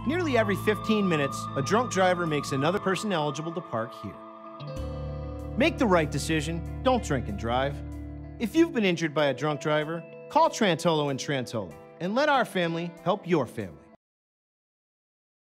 Nearly every 15 minutes, a drunk driver makes another person eligible to park here. Make the right decision. Don't drink and drive. If you've been injured by a drunk driver, call Trantolo and Trantolo and let our family help your family.